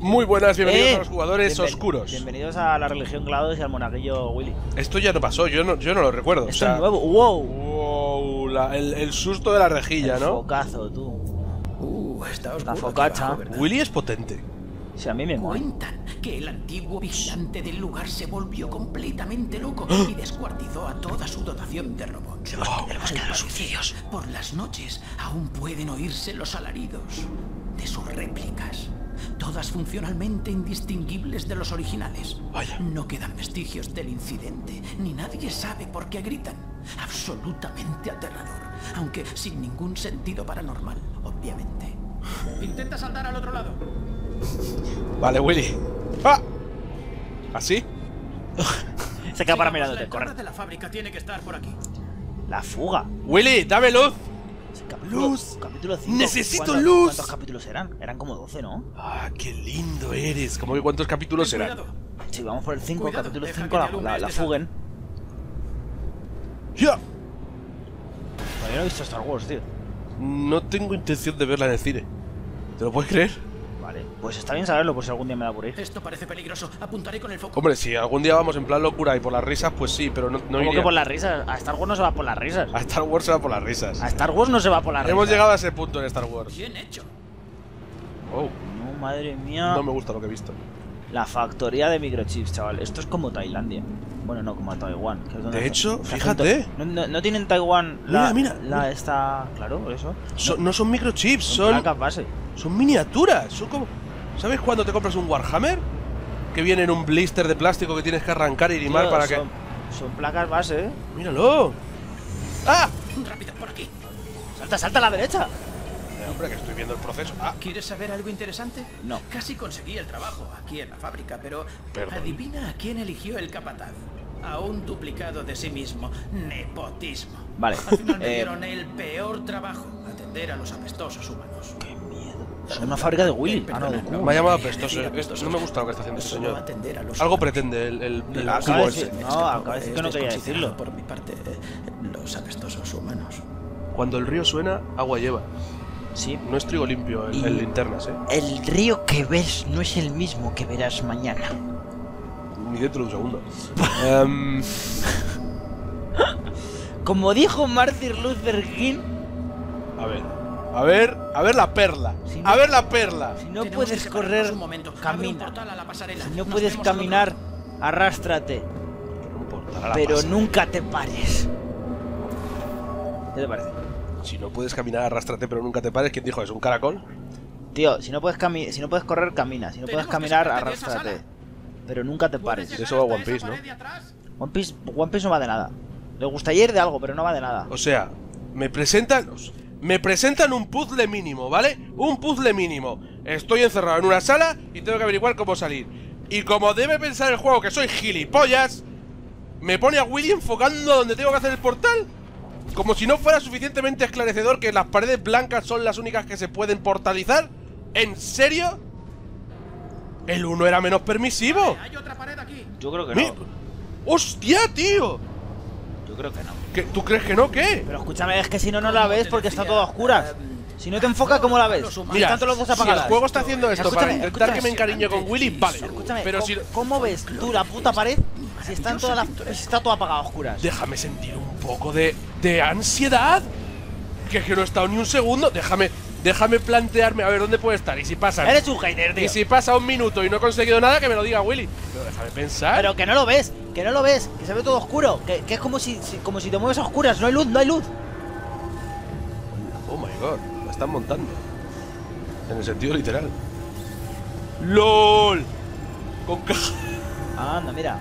Muy buenas, bienvenidos a los jugadores oscuros. Bienvenidos a la religión GLaDOS y al monaguillo Willy. Esto ya no pasó, yo no lo recuerdo. Esto es nuevo. ¡Wow! Wow, el susto de la rejilla, el ¿no? Focazo, tú. Está oscuro. La focacha. Debajo, ¿verdad? Willy es potente. Si a mí me mola. Cuentan que el antiguo vigilante del lugar se volvió completamente loco y descuartizó a toda su dotación de robots. Tenemos que dar los suicidios. Por las noches aún pueden oírse los alaridos de sus réplicas, todas funcionalmente indistinguibles de los originales. Vaya. No quedan vestigios del incidente, ni nadie sabe por qué gritan. Absolutamente aterrador, aunque sin ningún sentido paranormal, obviamente. Intenta saltar al otro lado. Vale, Willy. ¡Ah! ¿Así? Se queda para mirándote, La entrada corre. de la fábrica tiene que estar por aquí. La fuga. Willy, dame luz. Luz. Capítulo 5. Necesito luz. ¿Cuántos capítulos eran? Eran como 12, ¿no? Ah, qué lindo eres. ¿Cómo que cuántos capítulos Ten serán? cuidado. Sí, vamos por el 5, Cuidado, capítulo deja 5, que te la alumbre este fuguen. ¡Ya! Bueno, yo no he visto Star Wars, tío. No tengo intención de verla en el cine. ¿Te lo puedes creer? Vale, pues está bien saberlo por si algún día me da por ir. Esto parece peligroso. Apuntaré con el foco. Hombre, si algún día vamos en plan locura y por las risas, pues sí, pero no ¿Cómo iría. que por las risas? A Star Wars no se va por las risas. A Star Wars se va por las risas. A Star Wars no se va por las risas. Hemos llegado a ese punto en Star Wars. Bien hecho. Oh, No, madre mía. no me gusta lo que he visto. La factoría de microchips, chaval. Esto es como Tailandia. Bueno, no, como Taiwán. Que es donde De hecho, la fíjate. gente- ¿No tienen Taiwán la, Mira. esta... Claro, por eso. No son microchips, Son placas base. son miniaturas. Son como. ¿Sabes cuando te compras un Warhammer? Que viene en un blister de plástico que tienes que arrancar y limar Tío, para son placas base, ¿eh? ¡Míralo! ¡Ah! Rápido, por aquí. Salta a la derecha. Hombre, que estoy viendo el proceso. ¡Ah! ¿Quieres saber algo interesante? No. Casi conseguí el trabajo aquí en la fábrica, pero Perdón. adivina a quién eligió el capataz. A un duplicado de sí mismo. Nepotismo. Vale. Al final me dieron el peor trabajo: atender a los apestosos humanos. Qué miedo. Es una fábrica de Willy. Ah, no, de Perdona, Q. Me ha llamado quería apestoso. decir apestosos. No me gusta lo que está haciendo este Solo señor. atender a los Algo humanos. pretende el Acaba cubo de ese. decir- no, acaba de decir que no quería decirlo. Por mi parte, los apestosos humanos. Cuando el río suena, agua lleva. Sí. No es trigo limpio Y- el linternas, ¿eh? El río que ves no es el mismo que verás mañana. Ni dentro de un segundo. Como dijo Martin Luther King, A ver la perla. Si no- A ver la perla. si no Tenemos puedes que separarnos correr, un momento. Abre un camina. portal a la pasarela. Si no Nos puedes vemos al otro caminar, lado. arrástrate. No importa, la Pero pasa. nunca te pares. ¿Qué te parece? Si no puedes caminar, arrástrate, pero nunca te pares. ¿Quién dijo eso? ¿Un caracol? Tío, si no puedes correr, camina. Si no puedes Tenemos que caminar, sacarte de esa arrástrate. sala. Pero nunca te pares. ¿Puedes De llegar eso va hasta One esa Piece, ¿no? pared de atrás? One Piece no va de nada. Le gustaría ir de algo, pero no va de nada. O sea, me presentan un puzzle mínimo, ¿vale? Un puzzle mínimo. Estoy encerrado en una sala y tengo que averiguar cómo salir. Y como debe pensar el juego que soy gilipollas, me pone a Willy enfocando donde tengo que hacer el portal. Como si no fuera suficientemente esclarecedor que las paredes blancas son las únicas que se pueden portalizar. ¿En serio? El 1 era menos permisivo. Hay otra pared aquí. Yo creo que Mi- no. ¡Hostia, tío! Yo creo que no. ¿Tú crees que no? ¿Qué? Pero escúchame, es que si no, no la Como ves te porque está decía, toda a oscuras. Si no te enfoca, ¿cómo la ves? Los humanos. Mira, Están todas las dos si el apagadas. juego está haciendo esto para Escúchame, intentar que me escúchame. encariñe con Willy, vale. Escúchame, Pero si... ¿cómo ves tú la puta pared si están todas las, si está todo apagado a oscuras? Déjame sentir un poco de ansiedad. Que es que no he estado ni un segundo. Déjame plantearme a ver dónde puede estar. Y si pasa. Eres un hater, tío. Y si pasa un minuto y no he conseguido nada, que me lo diga Willy. Pero déjame pensar. Pero que no lo ves, que se ve todo oscuro, que es como si te mueves a oscuras, no hay luz, no hay luz. Oh my god, la están montando. En el sentido literal. ¡LOL! Con caja. Anda, mira.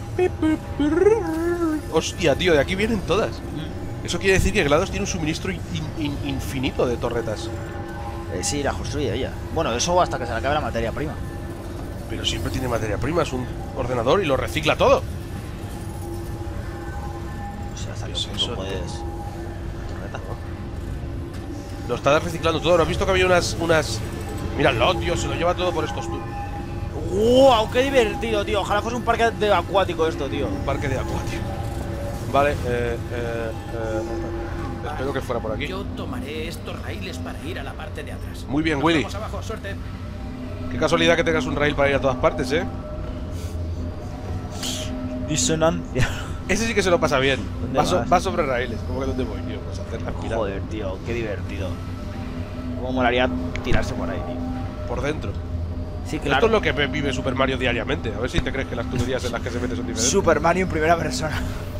Hostia, tío, de aquí vienen todas. Eso quiere decir que GLaDOS tiene un suministro infinito de torretas. Sí, la construye ella. Bueno, eso hasta que se le acabe la materia prima. Pero siempre tiene materia prima, es un ordenador y lo recicla todo. O sea, hasta que ¿Qué es eso, puedes. Torreta, Lo está reciclando todo. ¿No has visto que había unas... Míralo, tío, se lo lleva todo por estos ¡Wow! ¡Qué divertido, tío! Ojalá fuese un parque acuático esto, tío. un parque de agua, tío. Vale, espero que fuera por aquí. Yo tomaré estos raíles para ir a la parte de atrás. Muy bien, Nos Willy. vemos abajo, suerte. Qué casualidad que tengas un rail para ir a todas partes, ¿eh? Disonancia. Ese sí que se lo pasa bien. ¿Dónde Va vas? sobre raíles. ¿Cómo que dónde voy, tío? Pues a hacer la pirata. Joder, tío, qué divertido. Cómo molaría tirarse por ahí, tío. Por dentro. Sí, Esto claro. es lo que vive Super Mario diariamente. A ver si te crees que las tuberías en las que se mete son diferentes. Super Mario en primera persona.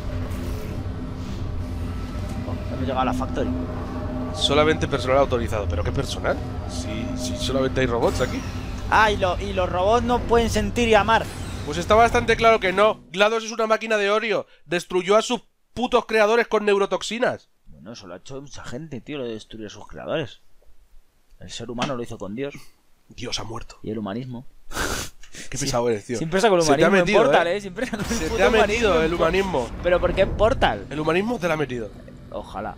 Oh, hemos llegado a la factory. Solamente personal autorizado. ¿Pero qué personal? Si solamente hay robots aquí. Ah, y los robots no pueden sentir y amar. Pues está bastante claro que no. GLaDOS es una máquina de Oreo. Destruyó a sus putos creadores con neurotoxinas. Bueno, eso lo ha hecho mucha gente, tío, lo de destruir a sus creadores. El ser humano lo hizo con Dios. Dios ha muerto. Y el humanismo. Qué pesado eres, tío. Siempre saco el Se te ha humanismo metido, en Portal, Siempre saco el Se puto te ha humanismo metido en el humanismo. ¿Pero por qué en Portal? El humanismo te lo ha metido. Ojalá.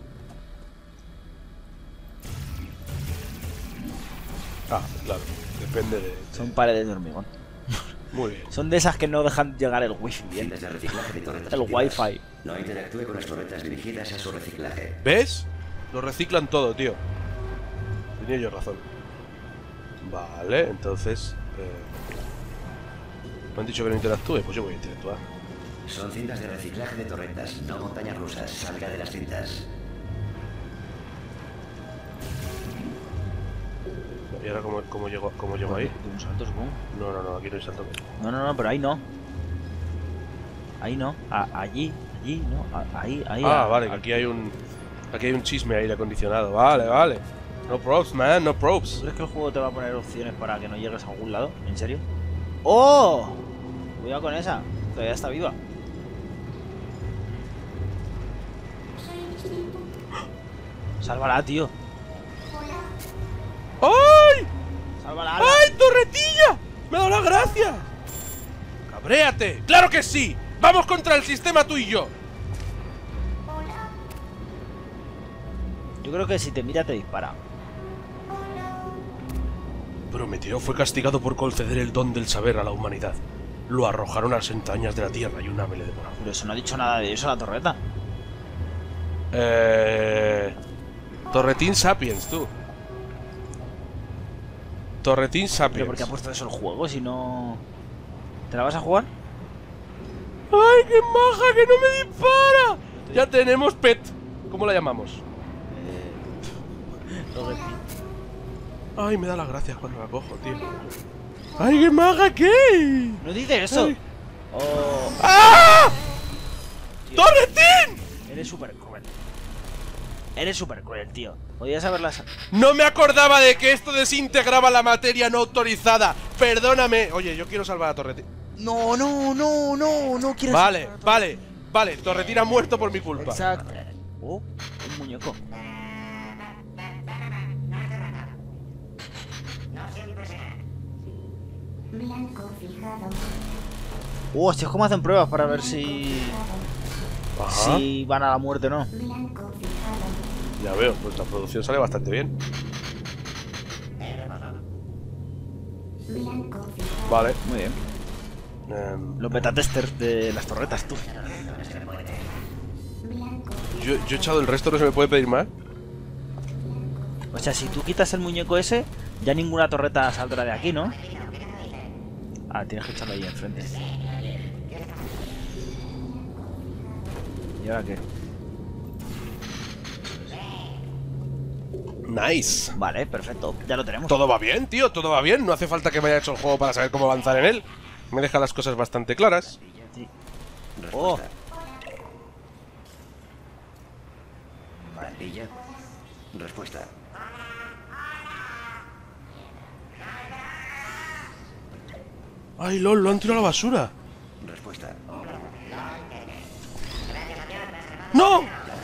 Ah, claro. Depende de... Son paredes de hormigón. Muy bien. Son de esas que no dejan llegar el wifi bien. Cintas de reciclaje de torretas El perdidas. wifi. No interactúe con las torretas dirigidas a su reciclaje. ¿Ves? Lo reciclan todo, tío. Tenía yo razón. Vale, entonces... Me han dicho que no interactúe, pues yo voy a interactuar. Son cintas de reciclaje de torretas, no montañas rusas. Salga de las cintas. ¿Y ahora cómo llego ahí? De un salto, supongo. No, aquí no hay salto. No, pero ahí no. Ahí no. Allí, no. Ahí. Vale, que aquí hay un... Aquí hay un chisme aire acondicionado. Vale. No probes, man, no probes. ¿Tú crees que el juego te va a poner opciones para que no llegues a algún lado? ¿En serio? ¡Oh! Cuidado con esa. Todavía está viva. Sálvala, tío. ¡Ay! Sálvala. ¡Ay, torretilla! ¡Me ha dado las gracias! ¡Cabréate! ¡Claro que sí! ¡Vamos contra el sistema tú y yo! Yo creo que si te mira te dispara. Prometeo fue castigado por conceder el don del saber a la humanidad. Lo arrojaron a las entrañas de la tierra y un ave le devoró. Pero eso no ha dicho nada de eso la torreta. Torretín Sapiens, tú. Torretín Sapiens. ¿Pero por qué ha puesto eso el juego si no...? ¿Te la vas a jugar? ¡Ay, qué maja que no me dispara! Ya tenemos pet. ¿Cómo la llamamos? Ay, me da las gracias cuando la cojo, tío. ¡Ay, qué maja qué! No dice eso. Ay. Oh, ¡Ah! tío, ¡Torretín! eres súper cruel. Eres súper cruel, tío. Podías haberlas... No me acordaba de que esto desintegraba la materia no autorizada. Perdóname. Oye, yo quiero salvar a Torretín. No quiero... Vale. Torretín ha muerto por mi culpa. Exacto. Oh, un muñeco. Blanco fijado. Hostia, ¿cómo hacen pruebas para ver si... Ajá. si van a la muerte o no? Blanco fijado. Ya veo, pues la producción sale bastante bien. Blanco fijado. Vale. Muy bien. Los beta testers de las torretas, tú. Blanco. Yo he echado el resto, no se me puede pedir más. O sea, si tú quitas el muñeco ese, ya ninguna torreta saldrá de aquí, ¿no? Ah, tienes que echarlo ahí enfrente. ¿Y ahora qué? Nice. Vale, perfecto. Ya lo tenemos. Todo va bien, tío, todo va bien. No hace falta que me haya hecho el juego para saber cómo avanzar en él. Me deja las cosas bastante claras. Sí. Oh, Plantilla. Respuesta. Ay, lol, lo han tirado a la basura. Respuesta. ¡No!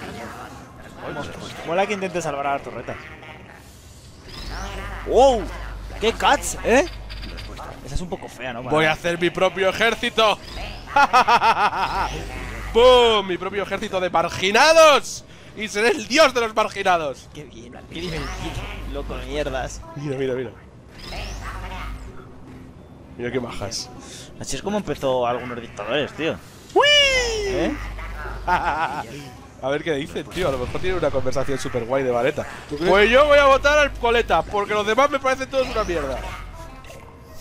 mola que intente salvar a las torretas. ¡Wow! ¡Qué cuts, eh! Esa es un poco fea, ¿no? Voy a hacer mi propio ejército. ¡Bum! Mi propio ejército de marginados. Y seré el dios de los marginados. ¡Qué bien! ¡Qué divertido! Loco de mierdas. Mira. Mira qué majas. Así es como empezó algunos dictadores, tío. ¡Uy! ¿Eh? A ver qué dicen, tío. A lo mejor tiene una conversación súper guay de vareta. Pues yo voy a votar al Coleta, porque los demás me parecen todos una mierda.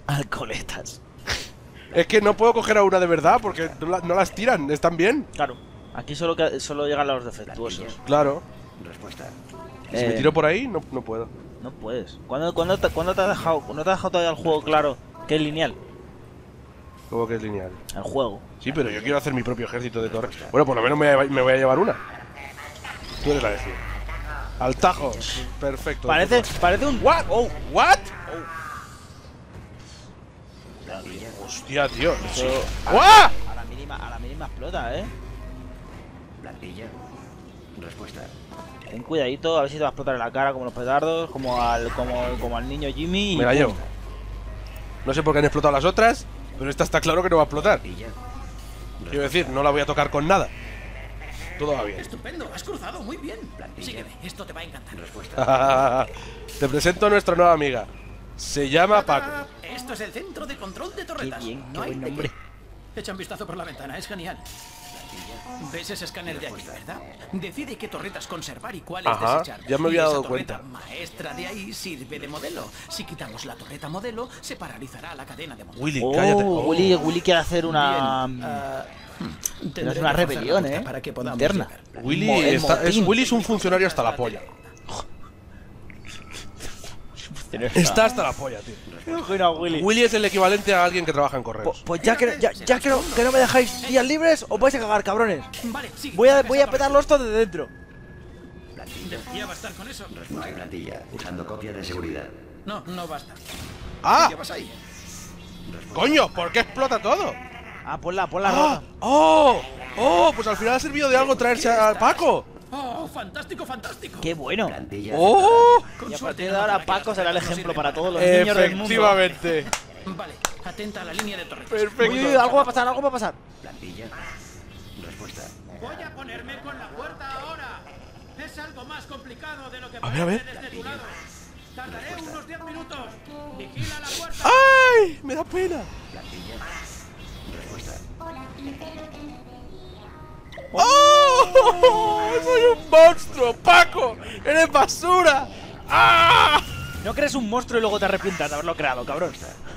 Alcoletas. Es que no puedo coger a una de verdad porque no las tiran, están bien. Claro. Aquí solo llegan los defectuosos. Claro. Respuesta. Y si me tiro por ahí, no puedo. No puedes. ¿Cuándo te has dejado? ¿No te has dejado todavía el juego claro que es lineal? ¿Cómo que es lineal? El juego. Sí, pero yo quiero hacer mi propio ejército de torres. Bueno, por lo menos me voy a llevar una. Tú eres la decir. Al tajo. Perfecto. Parece un... What? Oh, what? Hostia, tío. Eso- ¡Guau! A la mínima explota, Plantilla. Respuesta. Ten cuidadito, a ver si te va a explotar en la cara como los petardos, como al niño Jimmy. Me la llevo. No sé por qué han explotado las otras, pero esta está claro que no va a explotar. Plantilla. Quiero decir, no la voy a tocar con nada. Todo va bien. Estupendo, has cruzado muy bien. Plantilla. Sígueme, esto te va a encantar. Respuesta. Te presento a nuestra nueva amiga. Se llama Paco. Esto es el centro de control de Qué torretas. bien, qué No hay buen de qué. nombre. Echa un vistazo por la ventana, es genial. ¿Ves ese escáner de aquí, verdad? Decide qué torretas conservar y cuáles Ajá, desechar. ya me Y había esa dado torreta cuenta. maestra de ahí sirve de modelo. Si quitamos la torreta modelo, se paralizará la cadena de montaje. Willy, Oh, cállate. Oh. Willy quiere hacer una... Bien, Pero es tendré una que forzar la rebelión, ruta ¿eh? para que podamos Interna. llegar. Willy, El motín. Willy es un funcionario hasta la polla. Está hasta la polla, tío. Willy. Willy es el equivalente a alguien que trabaja en correos. Pues ya que no me dejáis días libres, os vais a cagar, cabrones. Vale, sigue. Voy a petarlos todos de dentro. ¿Ya bastar con eso? Respuesta. Plantilla. Usando copia de seguridad. No, no basta. ¡Ah! ¿Qué vas ahí? ¡Coño! ¿Por qué explota todo? Ah, ponla ¡Ah! rota. ¡Oh! ¡Oh! Pues al final ha servido de algo traerse a Paco. ¡Oh, fantástico, fantástico! ¡Qué bueno! Plantilla. ¡Oh! Con Y a suerte, partir de no ahora habrá que Paco las será el torretas no ejemplo sirven para todos los niños del mundo. Efectivamente. Vale, atenta a la línea de torretas. Perfecto. Uy, algo va a pasar, algo va a pasar. Plantilla. Respuesta. Voy a ponerme con la puerta ahora. Es algo más complicado de lo que A ver. desde tu lado. Tardaré unos 10 minutos. Vigila la puerta. ¡Ay! Me da pena. Plantilla. Respuesta. Hola, intento que me ¡Oh! ¡Soy un monstruo! ¡Paco! ¡Eres basura! ¡Ah! No crees un monstruo y luego te arrepientas de haberlo creado, cabrón.